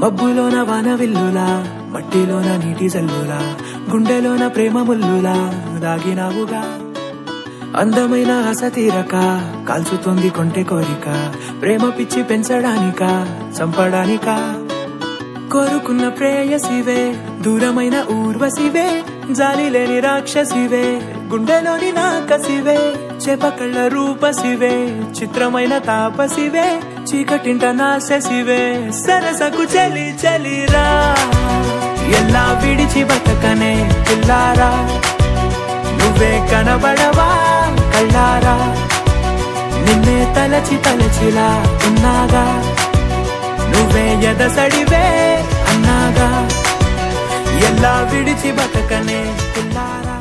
మబ్బులోన వానవిల్లులా మట్టిలోన నీటి జల్లులా గుండెలోన ప్రేమ ముల్లులా దాగినావుగా అందమైన ఆశ తీరక కాల్చుతోంది కొంటె కోరిక ప్రేమ పిచ్చి పెంచడానిక చంపడానిక కోరుకున్న ప్రేయసివే దూరమైన ఊర్వశివే జాలి లేని రాక్షసివే గుండెలోని నాకసివే చేపకళ్ళ రూపసివే చిత్రమైన తాపసివే చీకటింట నాశసివే సరసకు చలి చలిరా ఎలా విడిచి బతకనే పిల్లారా నువ్వే కనబడవా కళ్ళారా నిన్నే తలచి తలచిలా ఉన్నాగా నువ్వే ఎదసడివే అన్నాగా ఎలా విడిచి బతకనే పిల్లారా